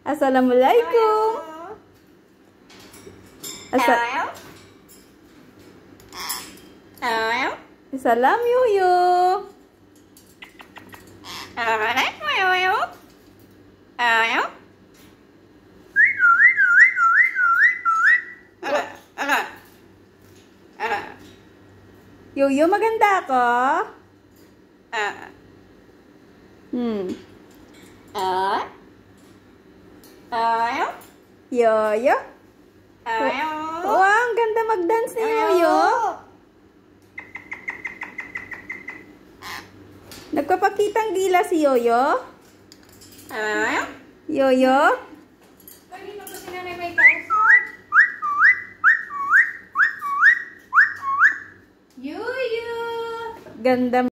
Assalamualaikum. Salam Yoyo. Yoyo, maganda ako? Yoyo? Wow, ang ganda mag-dance ni Yoyo. Nagpapakitang gila si Yoyo? Yoyo? Kanina pa si nanay may kausap. Yoyo! Ganda